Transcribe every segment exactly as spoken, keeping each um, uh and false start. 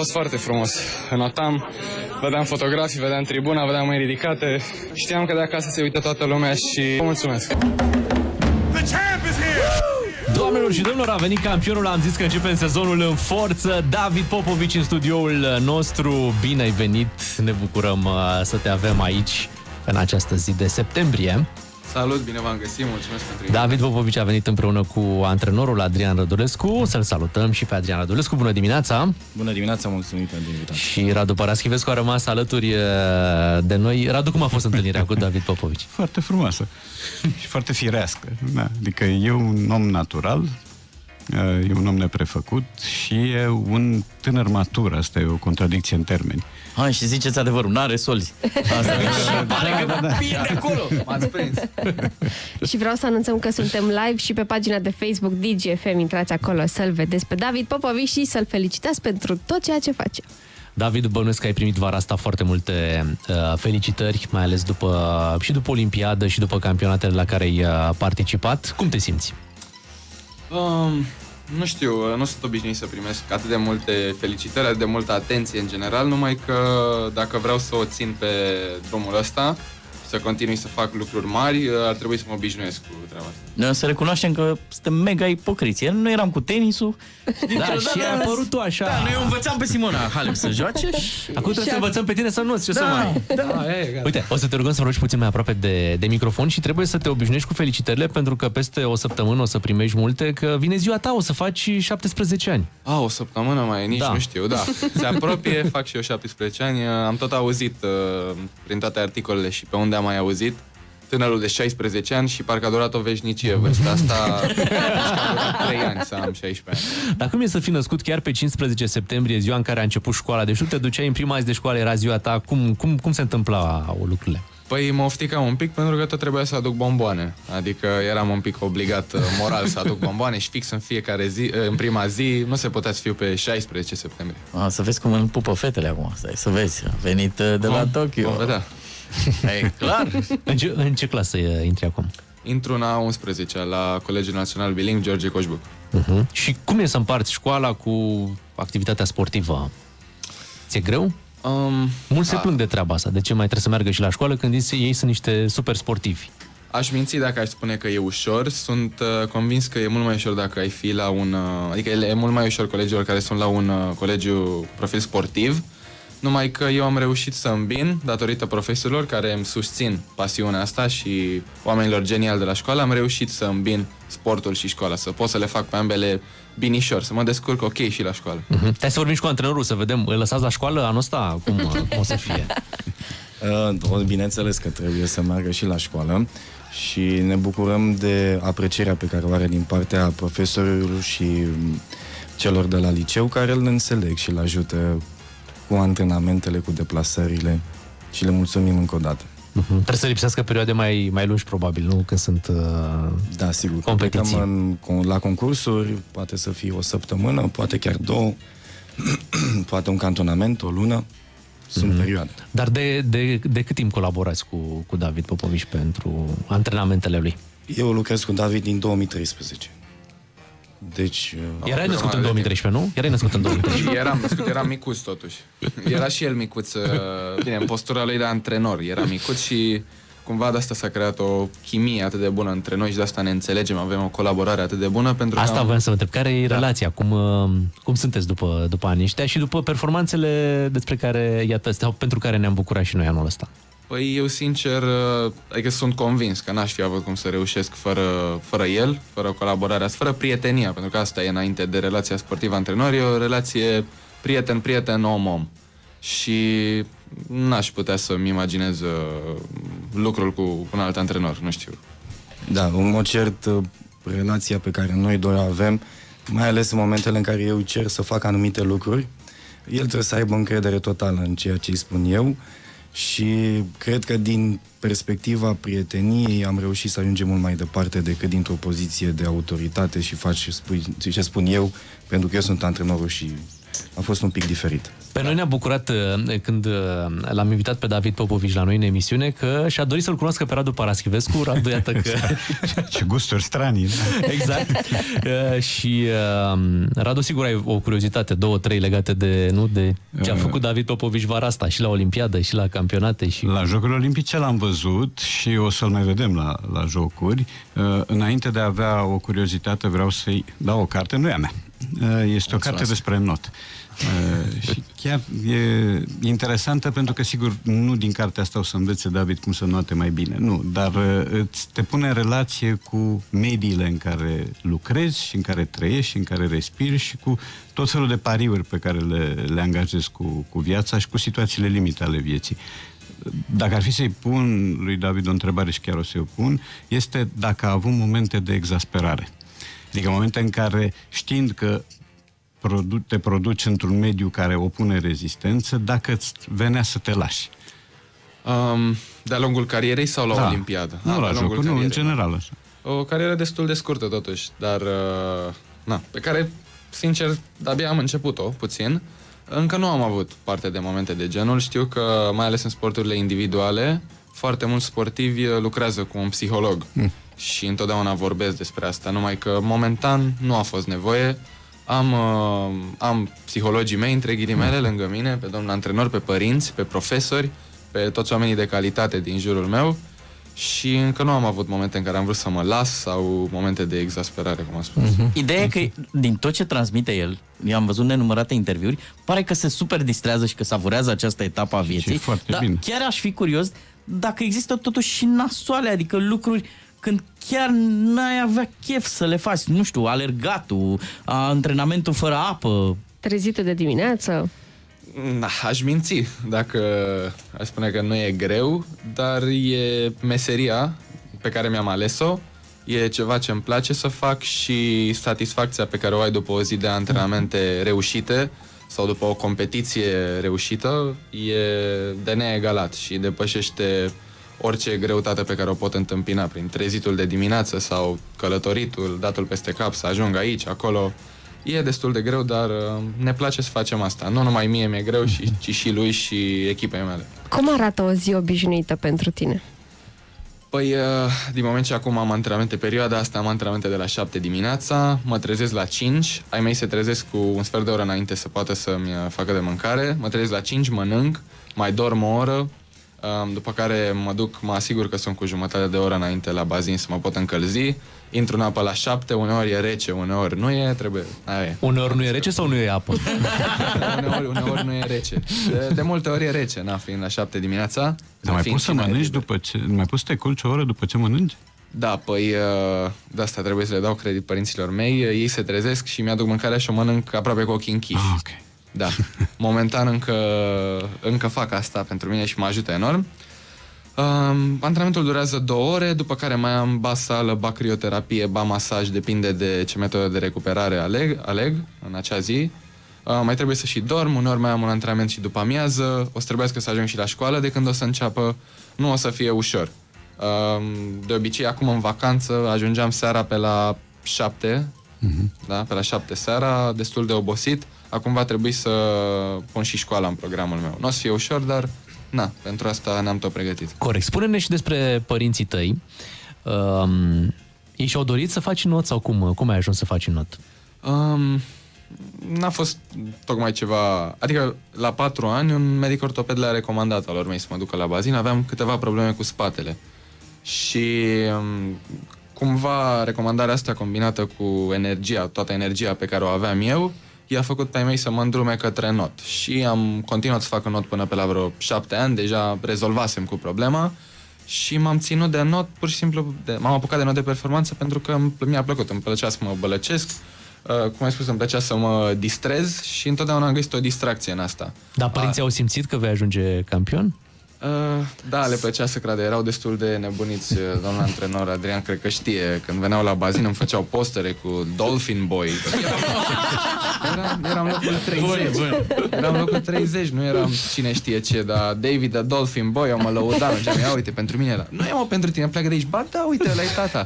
fost foarte frumos. Notam, vedeam fotografii, vedeam tribuna, vedeam mâini ridicate. Știam că de acasă se uită toată lumea și vă mulțumesc. Doamnelor și domnilor, a venit campionul, am zis că începem sezonul în forță. David Popovici în studioul nostru. Bine ai venit, ne bucurăm să te avem aici în această zi de septembrie. Salut, bine v-am găsit, mulțumesc pentru David Popovici a venit împreună cu antrenorul Adrian Rădulescu. Să-l salutăm și pe Adrian Rădulescu. Bună dimineața! Bună dimineața, mulțumim pentru invitație. Și Radu Paraschivescu a rămas alături de noi. Radu, cum a fost întâlnirea cu David Popovici? Foarte frumoasă și foarte firească. Da. Adică e un om natural, e un om neprefăcut și e un tânăr matur. Asta e o contradicție în termeni. Hai și ziceți adevărul, n-are soli. Asta și pare că vine de acolo. M-ați prins. Și vreau să anunțăm că suntem live și pe pagina de Facebook D J F M. Intrați acolo să-l vedeți pe David Popovici și să-l felicitați pentru tot ceea ce face. David, bănuiesc că ai primit vara asta foarte multe uh, felicitări, mai ales după, și după Olimpiadă și după campionatele la care ai uh, participat. Cum te simți? Um... Nu știu, nu sunt obișnuit să primesc atât de multe felicitări, atât de multă atenție în general, numai că dacă vreau să o țin pe drumul ăsta, să continui să fac lucruri mari, ar trebui să mă obișnuiesc cu treaba asta. Noi să recunoaștem că suntem mega ipocriți. Nu eram cu tenisul. Da, și ai apărut tu așa. Da, noi învățam pe Simona Halep să joace și... Acum trebuie să învățăm pe tine să nu-ți, ce da, să mai... Da, e, uite, o să te rugăm să vorbești puțin mai aproape de, de microfon și trebuie să te obișnuiești cu felicitările, pentru că peste o săptămână o să primești multe, că vine ziua ta, o să faci șaptesprezece ani. A, o săptămână mai, nici da. nu știu, da. Se apropie, fac și eu șaptesprezece ani, am tot auzit uh, prin toate articolele și pe unde am mai auzit. Tânărul de șaisprezece ani și parcă a durat o veșnicie vârsta asta. A durat trei ani să am șaisprezece ani. Dar cum e să fii născut chiar pe cincisprezece septembrie, ziua în care a început școala? Deci tu te duceai în prima zi de școală, era ziua ta. Cum, cum, cum se întâmplau lucrurile? Păi mă ofticam un pic pentru că tot trebuia să aduc bomboane. Adică eram un pic obligat moral să aduc bomboane și fix în fiecare zi, în prima zi, nu se putea să fiu pe șaisprezece septembrie. A, să vezi cum îl pupă fetele acum. Stai, să vezi, a venit de Vom, la Tokyo. Vom vedea. E clar. În ce, în ce clasă intri acum? Intru în a unsprezecea la Colegiul Național Biling George Coșbuc. Uh-huh. Și cum e să împarți școala cu activitatea sportivă? Ți-e greu? Um, Mulți se a... plâng de treaba asta. De ce mai trebuie să meargă și la școală când ei sunt niște super sportivi? Aș minți dacă aș spune că e ușor. Sunt uh, convins că e mult mai ușor dacă ai fi la un... Uh, adică e mult mai ușor colegilor care sunt la un uh, colegiu profil sportiv. Numai că eu am reușit să îmbin, datorită profesorilor care îmi susțin pasiunea asta și oamenilor geniali de la școală, am reușit să îmbin sportul și școala, să pot să le fac pe ambele binișor, să mă descurc ok și la școală. Uh-huh. Hai să vorbim și cu antrenorul, să vedem, îl lăsați la școală anul ăsta? Cum, cum o să fie? Uh, bineînțeles că trebuie să meargă și la școală și ne bucurăm de aprecierea pe care o are din partea profesorilor și celor de la liceu, care îl înțeleg și îl ajută cu antrenamentele, cu deplasările și le mulțumim încă o dată. Uh-huh. Trebuie să lipsească perioade mai, mai lungi, probabil, nu? Când sunt uh, da, sigur. competiții. În, la concursuri poate să fie o săptămână, poate chiar două, poate un cantonament, o lună. Sunt uh-huh. perioade. Dar de, de, de cât timp colaborați cu, cu David Popovici pentru antrenamentele lui? Eu lucrez cu David din două mii treisprezece. Deci... Erai născut în două mii treisprezece, nu? Erai născut în două mii treisprezece. Eram născut, eram micuț totuși. Era și el micuț, bine, în postura lui de antrenor. Era micuț și cumva de asta s-a creat o chimie atât de bună între noi și de asta ne înțelegem, avem o colaborare atât de bună pentru că... Asta am... voiam să vă întreb, care e da. relația? Cum, cum sunteți după, după anii ăștia și după performanțele despre care, iată, sau pentru care ne-am bucurat și noi anul ăsta? Păi eu sincer, adică sunt convins că n-aș fi avut cum să reușesc fără, fără el, fără colaborarea, fără prietenia, pentru că asta e înainte de relația sportiv-antrenor, e o relație prieten-prieten, om-om. Și n-aș putea să-mi imaginez lucrul cu un alt antrenor, nu știu. Da, în mod cert, relația pe care noi doi o avem, mai ales în momentele în care eu cer să fac anumite lucruri, el trebuie să aibă încredere totală în ceea ce îi spun eu. Și cred că din perspectiva prieteniei am reușit să ajungem mult mai departe decât dintr-o poziție de autoritate și faci ce spun eu, pentru că eu sunt antrenorul și a fost un pic diferit. Pe noi ne-a bucurat când l-am invitat pe David Popovici la noi în emisiune că și-a dorit să-l cunoască pe Radu Paraschivescu. Radu, iată că... Ce gusturi stranii. Exact. Și Radu, sigur, ai o curiozitate, două, trei legate de, nu, de ce a făcut David Popovici vara asta, și la Olimpiadă, și la campionate. Și... La Jocurile Olimpice l-am văzut și o să-l mai vedem la, la Jocuri. Înainte de a avea o curiozitate, vreau să-i dau o carte, nu e a mea. Este Mulțumesc. O carte despre not. Uh, și chiar e interesantă pentru că, sigur, nu din cartea asta o să învețe David cum să note mai bine, nu, dar uh, te pune în relație cu mediile în care lucrezi și în care trăiești și în care respiri și cu tot felul de pariuri pe care le, le angajezi cu, cu viața și cu situațiile limite ale vieții. Dacă ar fi să-i pun lui David o întrebare și chiar o să-i o pun, este dacă a avut momente de exasperare. Adică momente în care, știind că te produci într-un mediu care opune rezistență, dacă îți venea să te lași. Um, de-a lungul carierei sau la da. Olimpiadă? Nu, la Jocuri, nu, în general așa. O carieră destul de scurtă totuși, dar uh, na, pe care, sincer, de-abia am început-o puțin. Încă nu am avut parte de momente de genul. Știu că, mai ales în sporturile individuale, foarte mulți sportivi lucrează cu un psiholog. Mm. Și întotdeauna vorbesc despre asta, numai că momentan nu a fost nevoie. Am, uh, am psihologii mei, între ghilimele, mm. lângă mine, pe domnul antrenor, pe părinți, pe profesori, pe toți oamenii de calitate din jurul meu și încă nu am avut momente în care am vrut să mă las sau momente de exasperare, cum am spus. Mm-hmm. Ideea e că din tot ce transmite el, eu am văzut nenumărate interviuri, pare că se super distrează și că savurează această etapă a vieții, dar bine. Chiar aș fi curios dacă există totuși și nasoale, adică lucruri când chiar n-ai avea chef să le faci, nu știu, alergatul, antrenamentul fără apă. Trezitul de dimineață. Na, aș minți dacă aș spune că nu e greu, dar e meseria pe care mi-am ales-o, e ceva ce îmi place să fac și satisfacția pe care o ai după o zi de antrenamente reușite sau după o competiție reușită e de neegalat și depășește orice greutate pe care o pot întâmpina prin trezitul de dimineață sau călătoritul, datul peste cap, să ajung aici, acolo. E destul de greu, dar ne place să facem asta. Nu numai mie mi-e greu, și, ci și lui și echipei mele. Cum arată o zi obișnuită pentru tine? Păi, din moment ce acum am antrenamente, perioada asta am antrenamente de la șapte dimineața, mă trezesc la cinci, ai mei se trezesc cu un sfert de oră înainte să poată să-mi facă de mâncare, mă trezesc la cinci, mănânc, mai dorm o oră, după care mă duc, mă asigur că sunt cu jumătate de oră înainte la bazin să mă pot încălzi, intru în apă la șapte, uneori e rece, uneori nu e, trebuie... Aia e. Uneori nu e rece sau nu e apă? uneori, uneori nu e rece. De, de multe ori e rece, na, fiind la șapte dimineața. Dar mai poți să mănânci după ce... Mai poți să te culci o oră după ce mănânci? Da, păi de asta trebuie să le dau credit părinților mei. Ei se trezesc și mi-aduc mâncarea și o mănânc aproape cu ochii închiși. Ah, okay. Da, momentan încă, încă fac asta pentru mine și mă ajută enorm. Um, antrenamentul durează două ore, după care mai am ba sală, ba crioterapie, ba masaj, depinde de ce metodă de recuperare aleg, aleg în acea zi. Uh, mai trebuie să și dorm, uneori mai am un antrenament și după amiază, o să trebuiască să ajung și la școală de când o să înceapă, nu o să fie ușor. Uh, de obicei, acum în vacanță, ajungeam seara pe la șapte, uh-huh. da, pe la șapte seara, destul de obosit. Acum va trebui să pun și școala în programul meu. Nu o să fie ușor, dar na, pentru asta ne-am tot pregătit. Corect. Spune-ne și despre părinții tăi. Um, ei și-au dorit să faci not sau cum, cum ai ajuns să faci not? Um, n-a fost tocmai ceva... Adică la patru ani un medic ortoped le-a recomandat alor mei să mă ducă la bazin. Aveam câteva probleme cu spatele. Și um, cumva recomandarea asta combinată cu energia, toată energia pe care o aveam eu, i-a făcut pe ai mei să mă îndrume către not. Și am continuat să fac not până pe la vreo șapte ani, deja rezolvasem cu problema și m-am ținut de not, pur și simplu, de, m-am apucat de not de performanță pentru că mi-a plăcut, îmi plăcea să mă bălăcesc, uh, cum ai spus, îmi plăcea să mă distrez și întotdeauna am găsit o distracție în asta. Dar părinții A... au simțit că vei ajunge campion? Uh, da, le plăcea să creadă, erau destul de nebuniți. Domnul antrenor Adrian cred că știe, când veneau la bazin îmi făceau postere cu Dolphin Boy. Eram, eram locul treizeci. Bun, bun. Eram locul treizeci, nu eram cine știe ce, dar David, the Dolphin Boy, eu mă lăudam, ziceam, ia uite, pentru mine era. Nu e mă pentru tine, pleacă de aici. Ba da, uite, ăla e tata.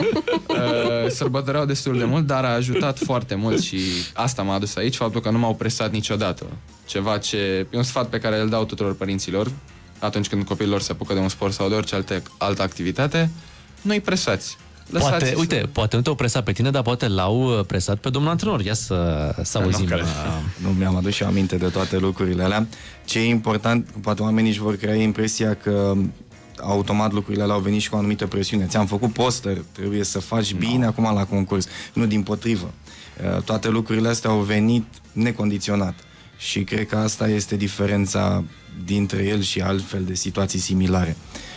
Uh, sărbătoreau destul de mult, dar a ajutat foarte mult și asta m-a adus aici, faptul că nu m-au presat niciodată. Ceva ce e un sfat pe care îl dau tuturor părinților atunci când copiilor se apucă de un sport sau de orice alte, altă activitate, nu-i presați. Lăsați poate, să... uite, poate nu te-au presat pe tine, dar poate l-au presat pe domnul antrenor. Ia să, să auzim. Nu, nu mi-am adus și aminte de toate lucrurile alea. Ce e important, poate oamenii își vor crea impresia că automat lucrurile alea au venit și cu o anumită presiune. Ți-am făcut poster, trebuie să faci bine no. acum la concurs. Nu, dimpotrivă. Toate lucrurile astea au venit necondiționat. Și cred că asta este diferența dintre el și altfel de situații similare.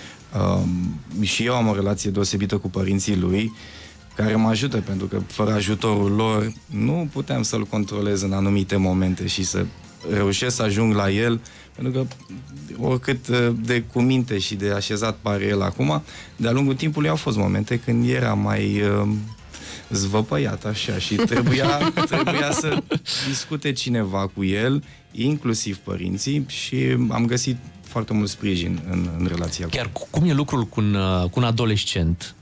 Um, și eu am o relație deosebită cu părinții lui, care mă ajută, pentru că fără ajutorul lor nu puteam să-l controlez în anumite momente și să reușesc să ajung la el, pentru că oricât de cuminte și de așezat pare el acum, de-a lungul timpului au fost momente când era mai... Uh, zvăpăiat așa și trebuia, trebuia să discute cineva cu el, inclusiv părinții, și am găsit foarte mult sprijin în, în relația cu Chiar cum e lucrul cu un, cu un adolescent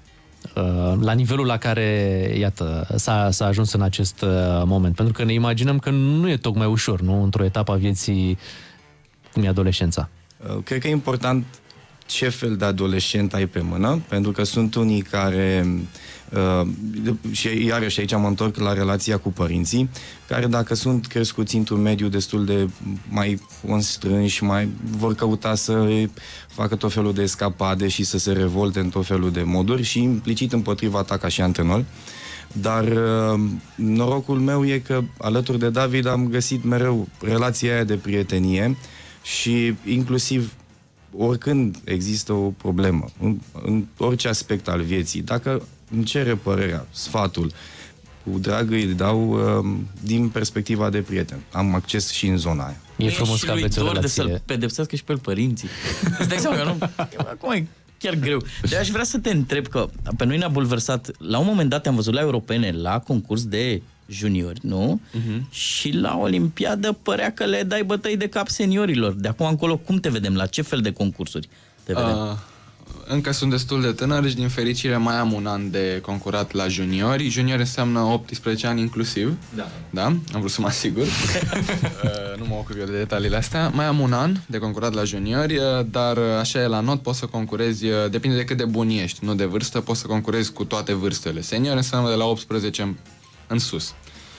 la nivelul la care, iată, s-a, s-a ajuns în acest moment? Pentru că ne imaginăm că nu e tocmai ușor, nu? Într-o etapă a vieții cum e adolescența. Cred că e important ce fel de adolescent ai pe mână, pentru că sunt unii care... Uh, și iarăși aici mă întorc la relația cu părinții, care dacă sunt crescuți într-un mediu destul de mai constrânși, mai vor căuta să facă tot felul de escapade și să se revolte în tot felul de moduri și implicit împotriva ta ca și antrenor. Dar uh, norocul meu e că alături de David am găsit mereu relația aia de prietenie și inclusiv oricând există o problemă, în, în orice aspect al vieții, dacă îmi cere părerea, sfatul, cu drag îi dau uh, din perspectiva de prieten. Am acces și în zona aia. E frumos că aveți o relație. De să-l pedepsească și pe el părinții. Îți dai seama că nu... Acum e chiar greu. De aș vrea să te întreb că pe noi ne-a bulversat, la un moment dat te-am văzut la europene, la concurs de juniori, nu? Uh-huh. Și la Olimpiadă părea că le dai bătăi de cap seniorilor. De acum încolo, cum te vedem? La ce fel de concursuri te vedem? Uh, încă sunt destul de tânăr și din fericire mai am un an de concurat la juniori. Juniori înseamnă optsprezece ani inclusiv. Da. Da? Am vrut să mă asigur. uh, nu mă ocup eu de detaliile astea. Mai am un an de concurat la juniori, uh, dar așa e la not, poți să concurezi, uh, depinde de cât de bun ești, nu de vârstă, poți să concurezi cu toate vârstele. Seniori înseamnă de la optsprezece în, în sus.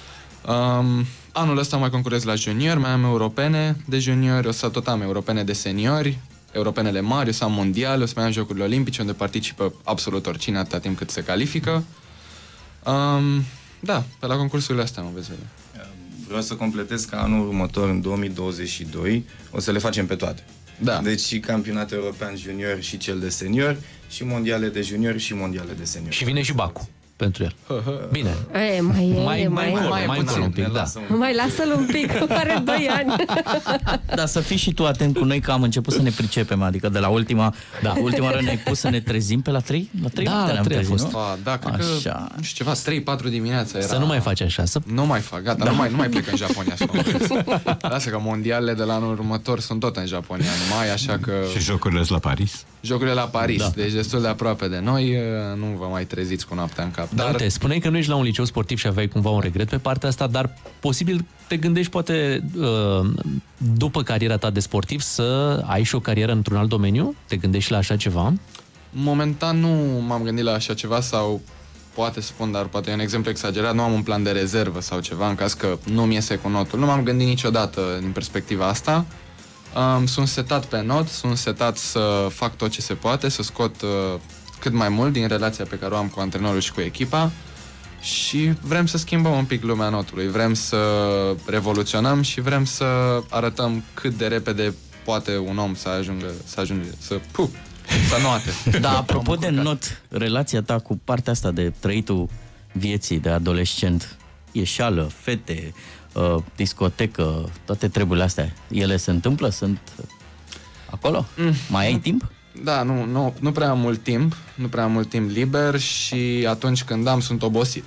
Um, anul ăsta mai concurez la juniori, mai am europene de juniori, o să tot am europene de seniori, europenele mari, o să am mondiale, o să mai am jocurile olimpice, unde participă absolut oricine atâta timp cât se califică. Um, da, pe la concursurile astea mă vezi. Vreau să completez că anul următor, în două mii douăzeci și doi, o să le facem pe toate. Da. Deci și campionat european junior și cel de seniori, și mondiale de juniori și mondiale de seniori. Și vine și Bacu pentru el. Bine. E, mai e, mai, mai, mai, mai, mai puțin un pic, da. Mai lasă-l un pic, are doi ani. Dar să fii și tu atent cu noi, că am început să ne pricepem, adică de la ultima, da. ultima oară ne-ai pus să ne trezim pe la trei? La trei da, la trei a fost. Nu? A, da, cred așa. Că, nu știu, ceva, trei patru dimineața era. Să nu mai faci așa. Să... Nu mai fac, gata, da. nu, mai, nu mai plec în Japonia. Lasă că mondialele de la anul următor sunt tot în Japonia, în mai, așa că... Și jocurile la Paris? Jocurile la Paris, da. Deci destul de aproape de noi, nu vă mai treziți cu noaptea în cap. Dar, dar... uite, spuneai că nu ești la un liceu sportiv și aveai cumva un regret pe partea asta, dar posibil te gândești poate după cariera ta de sportiv să ai și o carieră într-un alt domeniu? Te gândești la așa ceva? Momentan nu m-am gândit la așa ceva sau poate spun, dar poate e un exemplu exagerat, nu am un plan de rezervă sau ceva în caz că nu mi iese cu notul. Nu m-am gândit niciodată din perspectiva asta. Um, sunt setat pe not, sunt setat să fac tot ce se poate, să scot uh, cât mai mult din relația pe care o am cu antrenorul și cu echipa și vrem să schimbăm un pic lumea notului, vrem să revoluționăm și vrem să arătăm cât de repede poate un om să ajungă, să ajungă, să puh, să noate. Da, apropo de not, relația ta cu partea asta de trăitul vieții de adolescent, ieșeală, fete, Uh, discotecă, toate treburile astea, ele se întâmplă? Sunt acolo? Mm. Mai ai timp? Da, nu, nu, nu prea am mult timp, nu prea am mult timp liber și atunci când am, sunt obosit.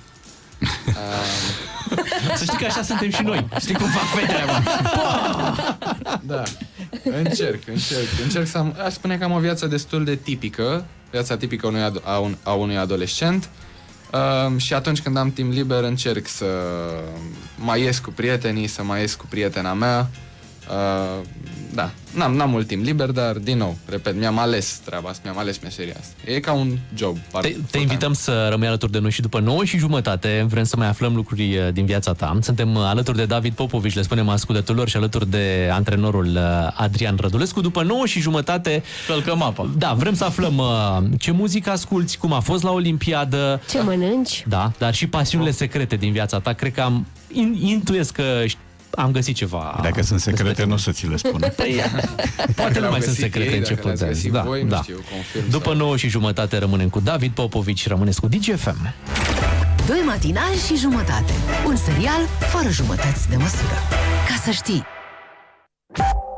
Să știi că așa suntem și noi. Știi cum fac fetele, mă? Da, încerc, încerc, încerc să am, aș spune că am o viață destul de tipică, viața tipică unui ad- a, un, a unui adolescent. Uh, și atunci când am timp liber încerc să mai ies cu prietenii, să mai ies cu prietena mea. Uh, da, n-am, n-am mult timp liber, dar din nou, repet, mi-am ales treaba asta, mi-am ales meseria asta. E ca un job. Te, te invităm să rămâi alături de noi și după nouă și jumătate vrem să mai aflăm lucruri din viața ta. Suntem alături de David Popovici, le spunem ascultătorilor, și alături de antrenorul Adrian Rădulescu. După nouă și jumătate călcăm apa. Da, vrem să aflăm ce muzică asculti, cum a fost la Olimpiadă, ce mănânci. Da, dar și pasiunile secrete din viața ta. Cred că am intuiesc că am găsit ceva. Dacă sunt secrete, nu o să ți le spun. Poate nu mai sunt secrete începute. Da, voi, da. Știu, confirm, după sau... nouă și jumătate rămânem cu David Popovici, rămâneți cu Digi F M. Doi matinali și jumătate. Un serial fără jumătăți de măsură. Ca să știi.